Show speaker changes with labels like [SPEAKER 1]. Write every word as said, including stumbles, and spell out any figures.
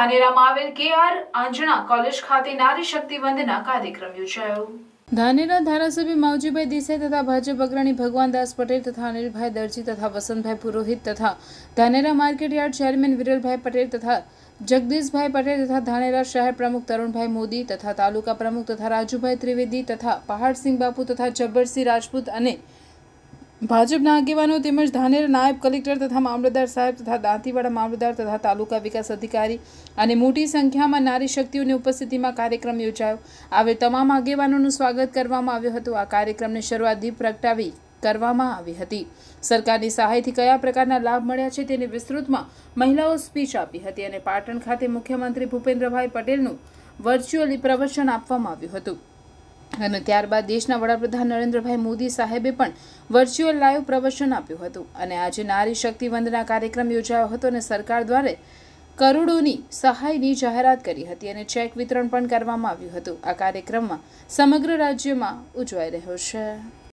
[SPEAKER 1] ધાનેરામાં આવેલ કેઆર આંજણા કોલેજ ખાતે નારી શક્તિ વંદના કાર્યક્રમ યોજાયો।
[SPEAKER 2] ધાનેરા ધારાસભ્ય માવજીભાઈ દેસાઈ તથા ભાજપ અગ્રણી ભગવાનદાસ પટેલ તથા અનિલભાઈ દરજી તથા વસંતભાઈ પુરોહિત તથા ધાનેરા માર્કેટયાર્ડ ચેરમેન વિરલભાઈ પટેલ તથા જગદીશભાઈ પટેલ તથા ધાનેરા શહેર પ્રમુખ તરુણભાઈ મોદી તથા તાલુકા પ્રમુખ તથા રાજુભાઈ ત્રિવેદી તથા પહાડસિંહ બાપુ તથા જબ્બરસિંહ રાજપૂત અને ભાજપના આગેવાનો તેમજ ધાનેરા નાયબ કલેક્ટર તથા મામલતદાર સાહેબ તથા દાંતીવાડા મામલતદાર તથા તાલુકા વિકાસ અધિકારી અને મોટી સંખ્યામાં નારી શક્તિઓની ઉપસ્થિતિમાં કાર્યક્રમ યોજાયો। આવેલ તમામ આગેવાનોનું સ્વાગત કરવામાં આવ્યું હતું। આ કાર્યક્રમની શરૂઆત દીપ પ્રગટાવી કરવામાં આવી હતી। સરકારની સહાયથી કયા પ્રકારના લાભ મળ્યા છે તેની વિસ્તૃતમાં મહિલાઓ સ્પીચ આપી હતી અને પાટણ ખાતે મુખ્યમંત્રી ભૂપેન્દ્રભાઈ પટેલનું વર્ચ્યુઅલી પ્રવચન આપવામાં આવ્યું હતું અને ત્યારબાદ દેશના વડાપ્રધાન નરેન્દ્રભાઈ મોદી સાહેબે પણ વર્ચ્યુઅલ લાઈવ પ્રવચન આપ્યું હતું અને આજે નારી શક્તિ વંદના કાર્યક્રમ યોજાયો હતો અને સરકાર દ્વારા કરોડોની સહાયની જાહેરાત કરી હતી અને ચેક વિતરણ પણ કરવામાં આવ્યું હતું। આ કાર્યક્રમમાં સમગ્ર રાજ્યમાં ઉજવાઈ રહ્યો છે।